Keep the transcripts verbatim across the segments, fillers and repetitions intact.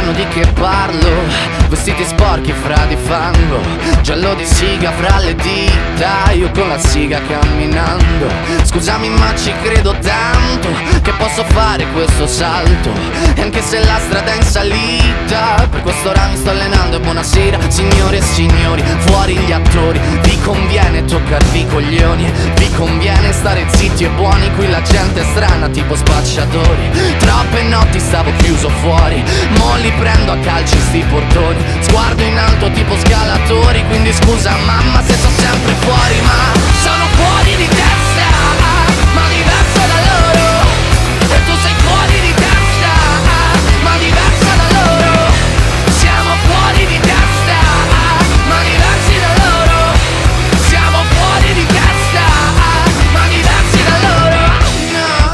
sanno di che parlo. Vestiti sporchi fra di fango, giallo di siga fra le dita, io con la siga camminando. Scusami ma ci credo tanto che posso fare questo salto, e anche se la strada è in salita, per questo ora mi sto allenando. E buonasera signore e signori, fuori gli attori. Vi conviene toccarvi i coglioni, vi conviene stare zitti e buoni. Qui la gente è strana tipo spacciatori. Troppe notti stavo chiuso fuori, mo li prendo a calci sti portoni. Sguardo in alto tipo scalatori, quindi scusa mamma se sto sempre fuori, ma sono fuori di testa, ma diverso da loro. E tu sei fuori di testa, ma diversa da loro. Siamo fuori di testa, ma diversi da loro. Siamo fuori di testa, ma diversi da loro. No.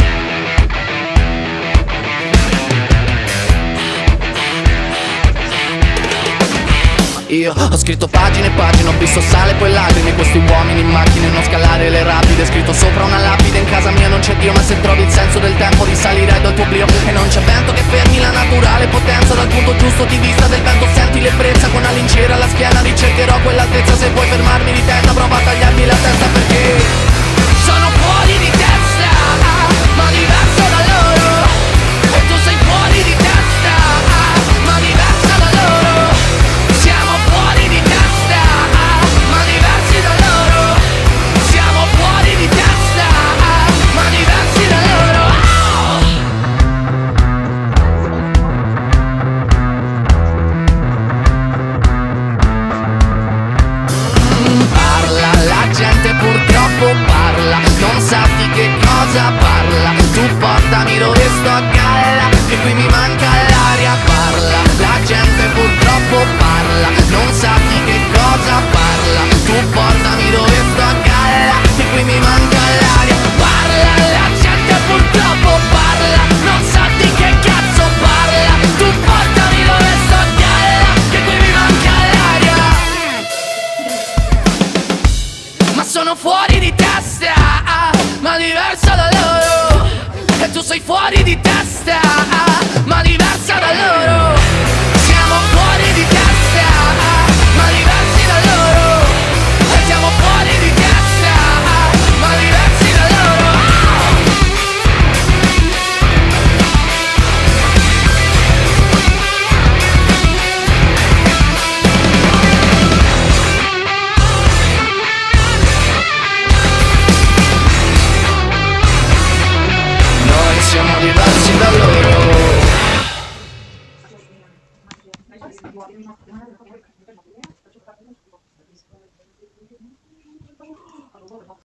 Io ho scritto pagine e pagine, ho visto sale poi lacrime. Questi uomini in macchine, non scalare le rapide. Scritto sopra una lapide, in casa mia non c'è Dio. Ma se trovi il senso del tempo risalirai dal tuo oblio. E non c'è vento che fermi la naturale potenza. Dal punto giusto di vista del vento senti l'ebbrezza. Con una lincera alla schiena ricercherò quell'altezza. Se vuoi fermarmi di testa prova a tagliarmi la testa, perché sono fuori di testa, ma diverso da loro. E tu sei fuori di testa, ma diversa da loro. Siamo fuori di testa, ma diversi da loro. Siamo fuori di testa, ma diversi da loro. Mm, parla, la gente purtroppo parla, non sa di che cosa parla. Tu portami dove sto a galla, che qui mi manca l'aria. Parla, la gente purtroppo parla, non sa